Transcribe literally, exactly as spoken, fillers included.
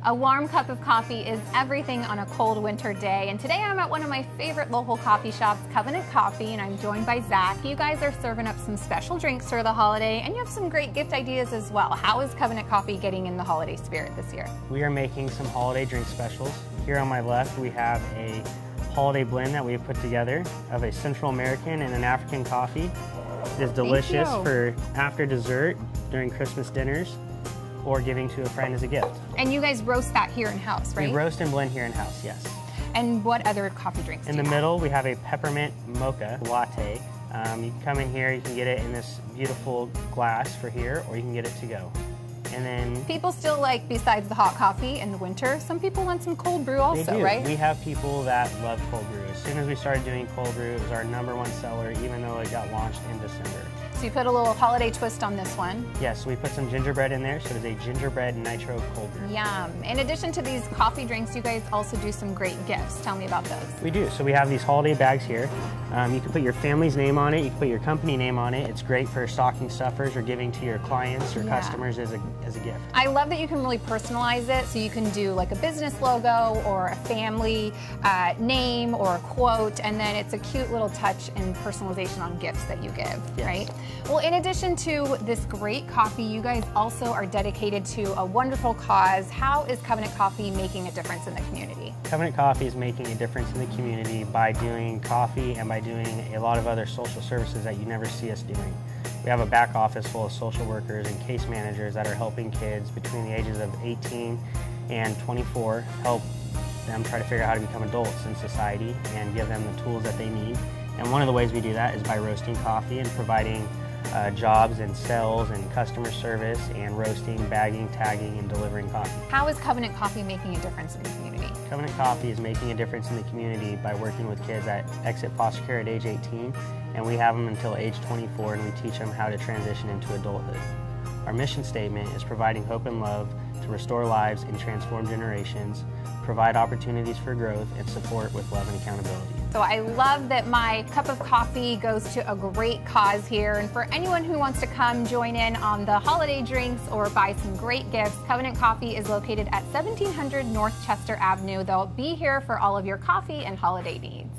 A warm cup of coffee is everything on a cold winter day, and today I'm at one of my favorite local coffee shops, Covenant Coffee, and I'm joined by Zach. You guys are serving up some special drinks for the holiday, and you have some great gift ideas as well. How is Covenant Coffee getting in the holiday spirit this year? We are making some holiday drink specials. Here on my left we have a holiday blend that we have put together of a Central American and an African coffee. It is delicious for after dessert during Christmas dinners, or giving to a friend as a gift. And you guys roast that here in-house, right? We roast and blend here in-house, yes. And what other coffee drinks In do the you middle, have? we have a peppermint mocha latte. Um, you can come in here, you can get it in this beautiful glass for here, or you can get it to go. And then people still like, besides the hot coffee in the winter, some people want some cold brew also, they do. right? We have people that love cold brew. As soon as we started doing cold brew, it was our number one seller, even though it got launched in December. So you put a little holiday twist on this one. Yes, we put some gingerbread in there, so it is a gingerbread nitro cold brew. Yum. In addition to these coffee drinks, you guys also do some great gifts. Tell me about those. We do. So we have these holiday bags here. Um, you can put your family's name on it, you can put your company name on it. It's great for stocking stuffers or giving to your clients or Yeah. customers as a, as a gift. I love that you can really personalize it, so you can do like a business logo or a family uh, name or a quote, and then it's a cute little touch and personalization on gifts that you give, Yes. right? Well, in addition to this great coffee, you guys also are dedicated to a wonderful cause. How is Covenant Coffee making a difference in the community? Covenant Coffee is making a difference in the community by doing coffee and by doing a lot of other social services that you never see us doing. We have a back office full of social workers and case managers that are helping kids between the ages of eighteen and twenty-four, help them try to figure out how to become adults in society and give them the tools that they need. And one of the ways we do that is by roasting coffee and providing uh, jobs and sales and customer service and roasting, bagging, tagging, and delivering coffee. How is Covenant Coffee making a difference in the community? Covenant Coffee is making a difference in the community by working with kids that exit foster care at age eighteen, and we have them until age twenty-four, and we teach them how to transition into adulthood. Our mission statement is providing hope and love to restore lives and transform generations, provide opportunities for growth, and support with love and accountability. So I love that my cup of coffee goes to a great cause here, and for anyone who wants to come join in on the holiday drinks or buy some great gifts, Covenant Coffee is located at seventeen hundred North Chester Avenue. They'll be here for all of your coffee and holiday needs.